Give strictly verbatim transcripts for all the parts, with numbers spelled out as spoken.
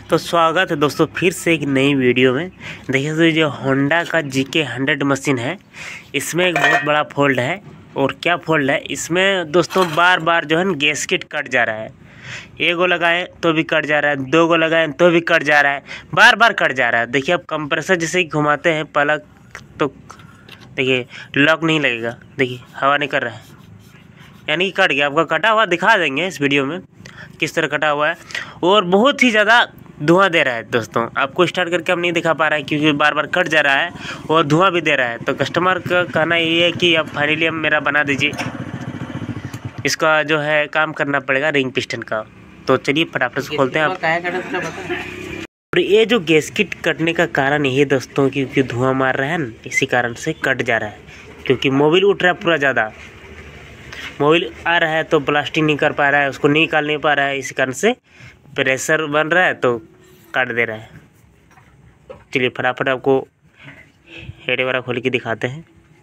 तो स्वागत है दोस्तों फिर से एक नई वीडियो में। देखिए तो जो होंडा का जी के हंड्रेड मशीन है, इसमें एक बहुत बड़ा फॉल्ट है। और क्या फॉल्ट है इसमें दोस्तों, बार बार जो है ना गैसकेट कट जा रहा है। एक गो लगाएं तो भी कट जा रहा है, दो गो लगाएं तो भी कट जा रहा है, बार बार कट जा रहा है। देखिए अब कंप्रेसर जैसे ही घुमाते हैं पलक तो देखिए लॉक नहीं लगेगा, देखिए हवा नहीं कर रहा है, यानी कि कट गया। आपका कटा हुआ दिखा देंगे इस वीडियो में किस तरह कटा हुआ है। और बहुत ही ज़्यादा धुआं दे रहा है दोस्तों, आपको स्टार्ट करके हम नहीं दिखा पा रहा है क्योंकि बार बार कट जा रहा है और धुआं भी दे रहा है। तो कस्टमर का कहना ये है कि अब फाइनली हम मेरा बना दीजिए, इसका जो है काम करना पड़ेगा रिंग पिस्टन का। तो चलिए फटाफट से खोलते हैं आप। और ये जो गैसकेट कटने का कारण ये दोस्तों क्योंकि धुआं मार रहा है ना, इसी कारण से कट जा रहा है। क्योंकि मोबिल उठ रहा है पूरा ज़्यादा, मोबिल आ रहा है तो ब्लास्टिंग नहीं कर पा रहा है, उसको नहीं निकाल नहीं पा रहा है, इसी कारण से प्रेशर बन रहा है तो काट दे रहा है। चलिए फटाफट आपको हेड वगैरह खोल के दिखाते हैं।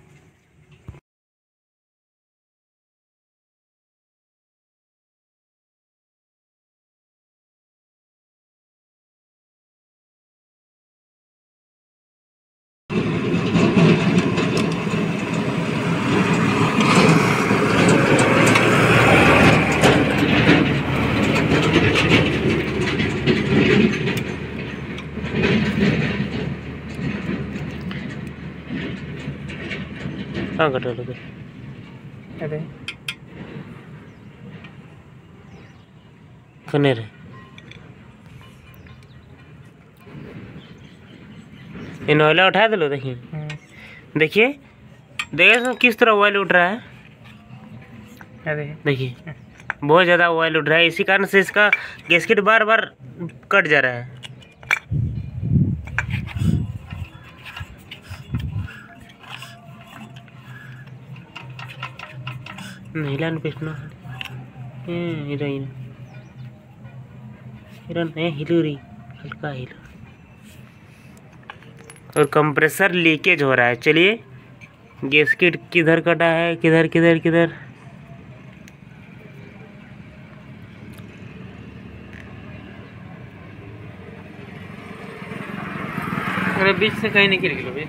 हाँ कटो लगे अरे कने रे इन ऑयला उठा दे लो। देखिए देखिए देखिए किस तरह ऑयल उठ रहा है। अरे देखिए बहुत ज़्यादा ऑयल उठ रहा है, इसी कारण से इसका गैसकेट बार बार कट जा रहा है। हिलान पिस्टन हिला हिलू रही हल्का हिलो और कंप्रेसर लीकेज हो रहा है। चलिए गैसकेट किधर कटा है, किधर किधर किधर अरे बीच से कहीं निकल गया।